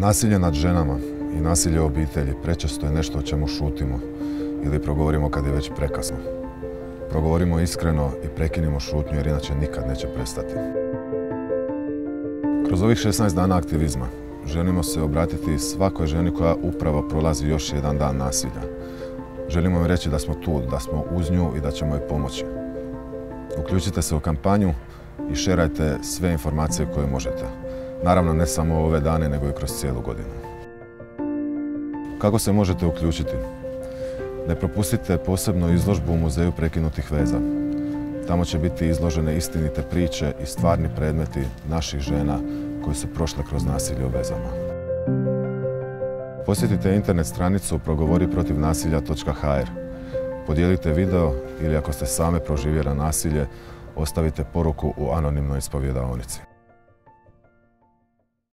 Nasilje nad ženama i nasilje u obitelji prečesto je nešto o čemu šutimo ili progovorimo kad je već prekasno. Progovorimo iskreno i prekinimo šutnju jer inače nikad neće prestati. Kroz ovih 16 dana aktivizma želimo se obratiti svakoj ženi koja upravo prolazi još jedan dan nasilja. Želimo im reći da smo tu, da smo uz nju i da ćemo joj pomoći. Uključite se u kampanju i šerajte sve informacije koje možete. Naravno, ne samo ove dane, nego i kroz cijelu godinu. Kako se možete uključiti? Ne propustite posebnu izložbu u Muzeju prekinutih veza. Tamo će biti izložene istinite priče i stvarni predmeti naših žena koji su prošle kroz nasilje u vezama. Posjetite internet stranicu progovoriprotivnasilja.hr. Podijelite video ili ako ste same proživjele nasilje, ostavite poruku u anonimnoj ispovjedaonici.